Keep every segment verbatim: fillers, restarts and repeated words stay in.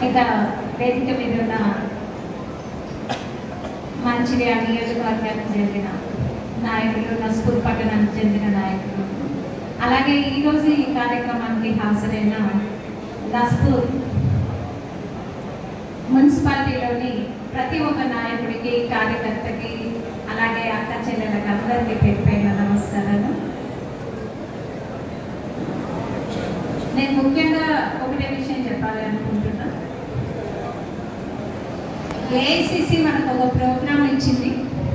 ఇక వేదిక మీద ఉన్న మంచిర్యాల నియోజకవర్గానికి చెందిన నాయకులు, నస్పూర్ పట్టణానికి చెందిన నాయకులు, అలాగే ఈరోజు ఈ కార్యక్రమానికి హాజరైన నస్పూర్ మున్సిపాలిటీలోని ప్రతి ఒక్క నాయకుడికి, కార్యకర్తకి, అలాగే అక్క చెల్లెలకు అందరికీ పేరు పైన నమస్కారాలు. నేను ముఖ్యంగా ఒకటే విషయం చెప్పాలి అనుకుంటున్నా. ఏఐసిసి మనకు ఒక ప్రోగ్రామ్ ఇచ్చింది.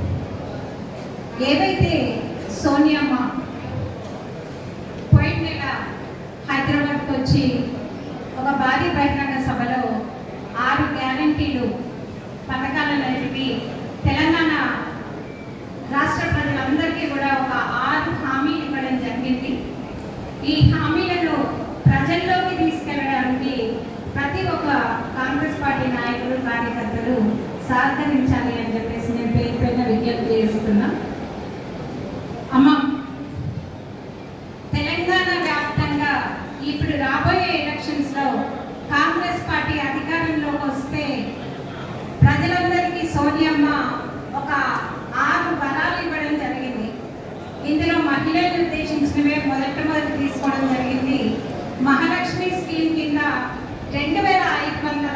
ఏవైతే సోనియమ్మ పోయిన నెల హైదరాబాద్కి వచ్చి ఒక భారీ బహిరంగ సభలో ఆరు గ్యారంటీలు పథకాలన్నిటికీ తెలంగాణ రాష్ట్ర ప్రజలందరికీ కూడా ఒక ఆరు హామీలు ఇవ్వడం జరిగింది. ఈ హామీలను ప్రజల్లోకి తీసుకెళ్ళడానికి ప్రతి ఒక్క కాంగ్రెస్ పార్టీ నాయకులు, కార్యకర్తలు సహకరించాలి అని చెప్పేసి నేను పేరు పైన విజ్ఞప్తి చేస్తున్నా. అమ్మ, తెలంగాణ వ్యాప్తంగా ఇప్పుడు రాబోయే ఎలక్షన్స్ లో కాంగ్రెస్ పార్టీ అధికారంలోకి వస్తే ప్రజలందరికీ సోనియమ్మ ఒక ఆరు వరాలు ఇవ్వడం జరిగింది. ఇందులో మహిళలను ఉద్దేశించినవే మొదటి మొదటి తీసుకోవడం జరిగింది. మహాలక్ష్మి స్కీమ్ కింద రెండు వేల ఐదు వందల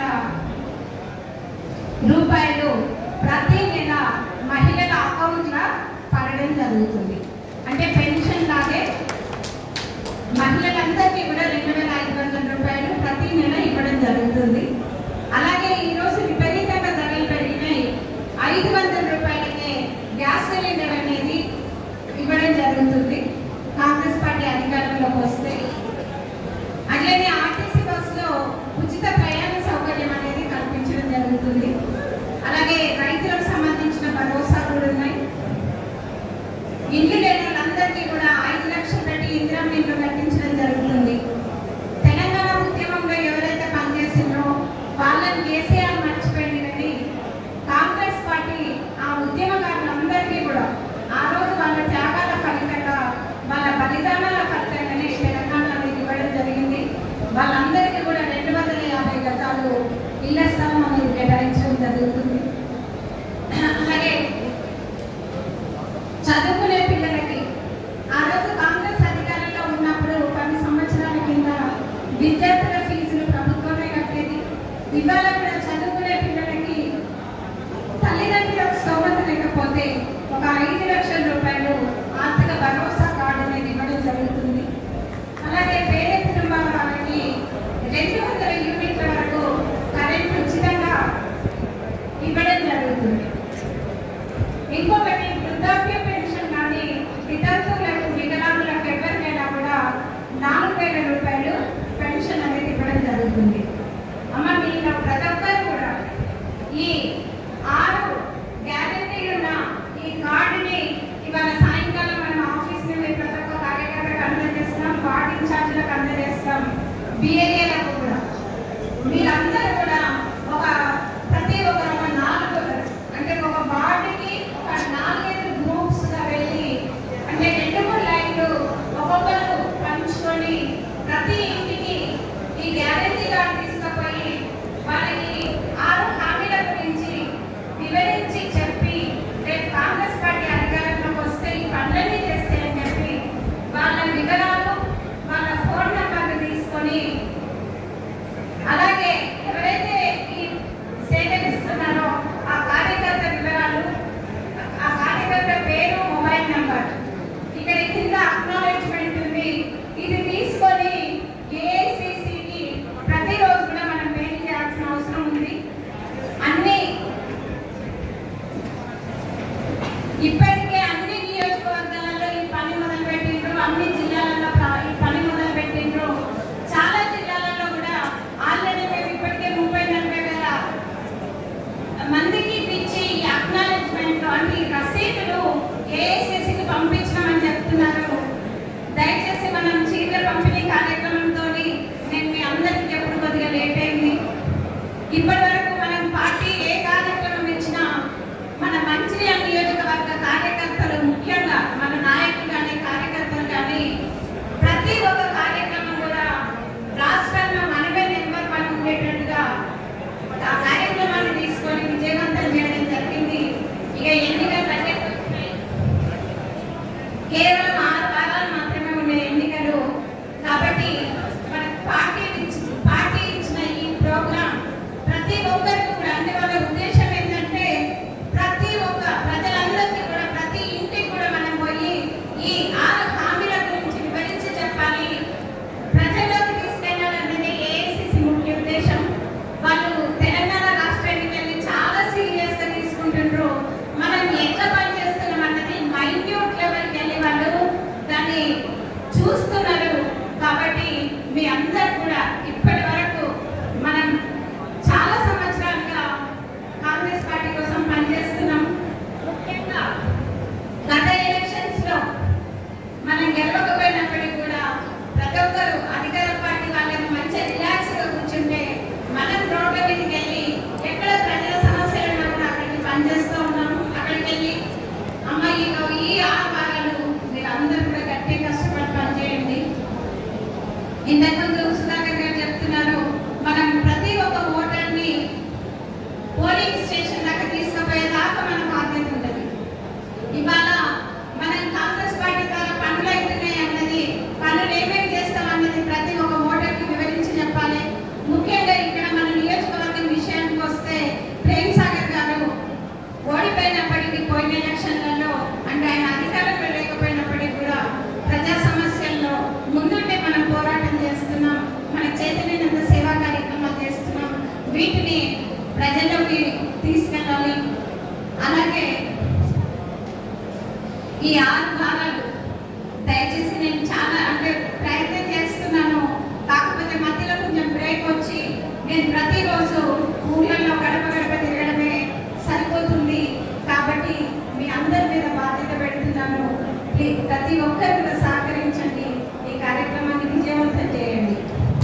రూపాయలు ప్రతి నెల మహిళల అకౌంట్ల పడడం జరుగుతుంది. అంటే పెన్షన్ లాగే మహిళలందరికీ కూడా రెండు వేల ఐదు వందల రూపాయలు ప్రతి నెల ఇవ్వడం జరుగుతుంది. అలాగే ఈరోజు విపరీతంగా ధరలు పెరిగినాయి. ఐదు వందల రూపాయలకే గ్యాస్ సిలిండర్ అనేది ఇవ్వడం జరుగుతుంది కాంగ్రెస్ పార్టీ అధికారంలోకి వస్తే. అట్లనే ఆర్టీసీ బస్సులో ఉచిత ప్రయాణ సౌకర్యం అనేది కల్పించడం జరుగుతుంది. అలాగే రైతులకు సంబంధించిన భరోసా కూడా ఉన్నాయి. ఇల్లు లేని వాళ్ళందరికీ కూడా ఐదు లక్షల పెట్టి ఇందిరమ్మ ఇల్లు కట్టించడం జరుగుతుంది. తెలంగాణ ఉద్యమంలో ఎవరైతే పనిచేసిందో వాళ్ళని కేసీఆర్ మర్చిపోయింది, కానీ కాంగ్రెస్ పార్టీ ఆ ఉద్యమకారులందరికీ కూడా ఆ రోజు వాళ్ళ త్యాగాల ఫలితంగా, వాళ్ళ బలిదానాల ఫలితంగానే తెలంగాణ అనేది ఇవ్వడం జరిగింది. వాళ్ళందరికీ కూడా రెండు వందల యాభై గజాలు ఇళ్ల స్థలం అనేది కేటాయించడం జరుగుతుంది. అలాగే చదువుకునే పిల్లలకి ఆ రోజు కాంగ్రెస్ అధికారంలో ఉన్నప్పుడు పది సంవత్సరాల కింద విద్యార్థుల ఫీజులు ప్రభుత్వమే కట్టేది. ఇవాళ కూడా చదువుకునే పిల్లలకి తల్లిదండ్రులకు స్తోమత లేకపోతే ఒక ఐదు లక్షల రూపాయలు ఆర్థిక భరోసా కార్డు అనేది ఇవ్వడం జరుగుతుంది. అలాగే పేద కుటుంబాల వాళ్ళకి రెండు వందల యూనిట్ల వరకు కరెంట్ ఉచితంగా ఇవ్వడం జరుగుతుంది. ఇంకొకటి వృద్ధాప్య పెన్షన్ కానీ వితంతువులకు, వికలాంగులకు ఎవరికైనా కూడా నాలుగు వేల రూపాయలు పెన్షన్ అనేది ఇవ్వడం జరుగుతుంది. అమ్మ, మీరు ప్రతి ఒక్కరు కూడా ఈ ఆరు గ్యారెంటీలున్న ఈ కార్డుని ఇవాళ సాయంకాలం మనం ఆఫీస్ నుండి ప్రతి ఒక్క కార్యకర్తకు అందజేస్తాం, వార్డు ఇన్ఛార్జీలకు అందజేస్తాం, బిఏఏలకు కూడా. మీరందరూ కూడా ఒక ప్రతి ఒక్కరు ఒక నాలుగు అంటే ఒక వార్డుకి ఒక నాలుగైదు గ్రూప్స్గా వెళ్ళి, అంటే రెండు మూడు లైన్లు ఒక్కొక్కరు పంచుకొని ప్రతి ఇంటికి ఈ గ్యారెంటీ కార్డు తీసుకుపోయి వాళ్ళకి ఆరు హామీల గురించి వివరించి చెప్పి, రేపు కాంగ్రెస్ పార్టీ అధికారంలోకి వస్తే ఈ పనులన్నీ చేస్తే అని చెప్పి వాళ్ళ వివరాలు, వాళ్ళ ఫోన్ నెంబర్లు తీసుకొని, అలాగే ఎవరైతే ఈ సేకరిస్తున్నారో ఆ కార్యకర్త వివరాలు, ఆ కార్యకర్త పేరు, మొబైల్ నెంబర్ ఇక్కడ కింద అక్నాలెడ్జ్మెంట్ ఉంది. ఇది తీసుకొని ఏఐసిసికి ప్రతిరోజు కూడా మనం మెయిల్ చేయాల్సిన అవసరం ఉంది. అన్ని ఇప్పటికే అన్ని నియోజకవర్గాలలో ఈ పని మొదలు పెట్టిండ్రు, అన్ని జిల్లాలలో ఈ పని మొదలు పెట్టిండ్రు. చాలా జిల్లాలలో కూడా ఆల్రెడీ మేము ఇప్పటికే ముప్పై నలభై వేల మందికి ఇచ్చి ఈ అక్నాలెడ్జ్మెంట్ అంటే ఈ రసీదులు ఏఐసిసికి పంపించినామని చెప్తున్నారు. దయచేసి మనం చీరల పంపిణీ కార్యక్రమంతో నేను మీ అందరికీ ఎప్పుడు కొద్దిగా లేట్ అయింది. ఇప్పటి వరకు మనం పార్టీ ఏ కార్యక్రమం ఇచ్చినా మన మంచిర్యాల నియోజకవర్గ కార్యకర్తలు, ముఖ్యంగా మన నాయకులు కానీ కార్యకర్తలు కానీ ప్రతి ఒక్క కార్యక్రమం కూడా రాష్ట్రంలో మనమే నెంబర్ వన్ ఉండేటట్టుగా వీటిని ప్రజల్లోకి తీసుకెళ్ళాలి. అలాగే ఈ ఆరు భాగాలు దయచేసి నేను చాలా అంటే ప్రయత్నం చేస్తున్నాను, కాకపోతే మధ్యలో కొంచెం బ్రేక్ వచ్చి నేను ప్రతిరోజు ఊళ్ళల్లో గడప గడప తిరగడమే సరిపోతుంది. కాబట్టి మీ అందరి మీద బాధ్యత పెడుతున్నాను. ప్రతి ఒక్కరు కూడా సహకరించండి, ఈ కార్యక్రమాన్ని విజయవంతం చేయండి.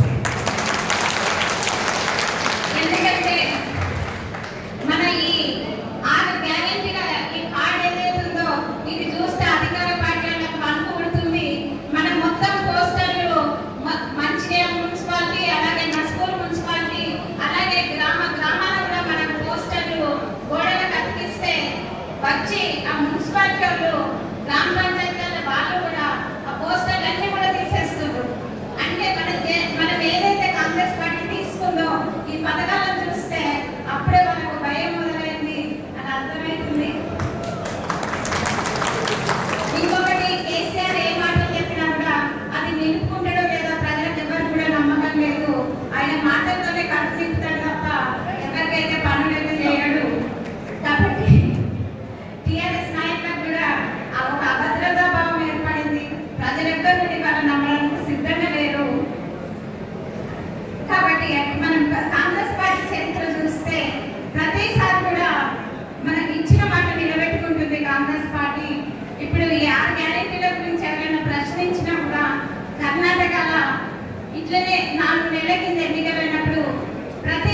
ఎందుకంటే మన ఈ ఆరు గ్యారెంటీగా ఈ కార్డు ఏదైతుందో ఇది చూస్తే అధికార పార్టీలకు వణుకు పుడుతుంది. మనం మొత్తం పోస్టర్లు మంచిర్యాల మున్సిపాలిటీ, అలాగే నస్పూర్ మున్సిపాలిటీ, అలాగే గ్రామ గ్రామాల కూడా మనం పోస్టర్లు గోడలకు అతికిస్తే వచ్చి ఆ మున్సిపాలిటీ వాళ్ళు గ్రామ పంచాయతీల వాళ్ళు కూడా ఆ పోస్టర్లు అన్ని కూడా తీసేస్తున్నారు. అంటే మన మనం ఏదైతే కాంగ్రెస్ పార్టీ తీసుకుందో ఈ పథకాలను చూస్తే అప్పుడే మనకు భయం మొదలైంది అని అర్థమవుతుంది. ఇంకొకటి, కేసీఆర్ ఏ మాటలు చెప్పినా కూడా అది నిలుపుకుంటాడో లేదో ప్రజలకు ఎవరు కూడా నమ్మకం లేదు. ఆయన మాటలతోనే కడుపు తిప్పుతాడు తప్ప ఎవరికైతే పనులైతే చేయడు. కాబట్టి టీఆర్ఎస్ నాయకులకు కూడా ఒక అభద్రతా భావం ఏర్పడింది. ప్రజలెవ్వరు కూడా ఇవాళ నమ్మడానికి సిద్ధంగా లేరు. కాబట్టి మనం కాంగ్రెస్ పార్టీ చరిత్ర చూస్తే ప్రతిసారి కూడా మనకి ఇచ్చిన మాట నిలబెట్టుకుంటుంది కాంగ్రెస్ పార్టీ. ఇప్పుడు ఈ ఆరు గ్యారెంటీల గురించి ఎవరైనా ప్రశ్నించినా కూడా కర్ణాటకలో ఇట్లనే నాలుగు నెలల కింద ఎన్నికలైనప్పుడు ప్రతి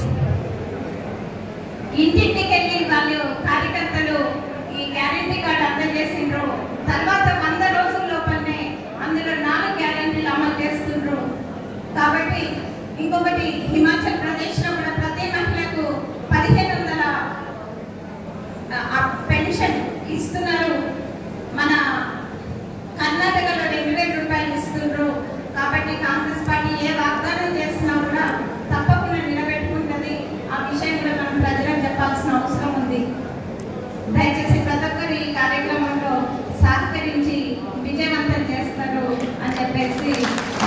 ఇంటింటికి వెళ్ళి వాళ్ళు కార్యకర్తలు ఈ గ్యారెంటీ కార్డు అందజేసిండ్రు. తర్వాత వంద రోజుల లోపలనే అందులో నాలుగు గ్యారెంటీలు అమలు చేస్తుండ్రు. కాబట్టి ఇంకొకటి, హిమాచల్ ప్రదేశ్ లో కూడా ప్రతి మహిళకు పదిహేను వందల పెన్షన్ ఇస్తున్నారు. మన కర్ణాటకలో రెండు వేల రూపాయలు ఇస్తున్నారు. కాబట్టి కాంగ్రెస్ పార్టీ ఏ వాగ్దానం చేసినా కూడా తప్పకుండా నిలబెట్టుకుంటుంది. ఆ విషయం కూడా మనం ప్రజలకు చెప్పాల్సిన అవసరం ఉంది. దయచేసి ప్రతి ఒక్కరు ఈ కార్యక్రమంలో సహకరించి విజయవంతం చేస్తారు అని చెప్పేసి